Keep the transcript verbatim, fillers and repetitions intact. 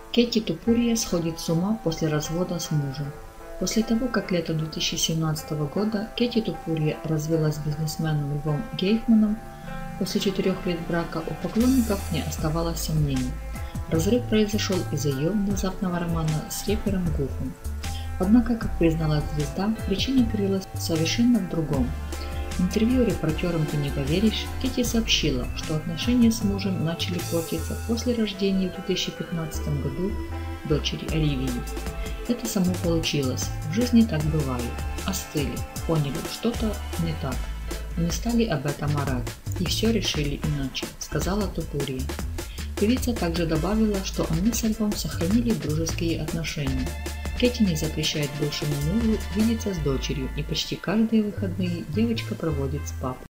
Кэти Тупурия сходит с ума после развода с мужем. После того, как летом две тысячи семнадцатого года Кэти Тупурия развелась с бизнесменом Львом Гейфманом, после четырех лет брака у поклонников не оставалось сомнений. Разрыв произошел из-за ее внезапного романа с рэпером Гуфом. Однако, как призналась звезда, причина крылась совершенно в другом. В интервью репортерам «Ты не поверишь» Кэти сообщила, что отношения с мужем начали портиться после рождения в две тысячи пятнадцатом году дочери Оливии. Это само получилось, в жизни так бывает. Остыли, поняли, что-то не так, но не стали об этом орать, и все решили иначе, сказала Тупурия. Певица также добавила, что они с Львом сохранили дружеские отношения. Кэти не запрещает бывшему мужу видеться с дочерью, и почти каждые выходные девочка проводит с папой.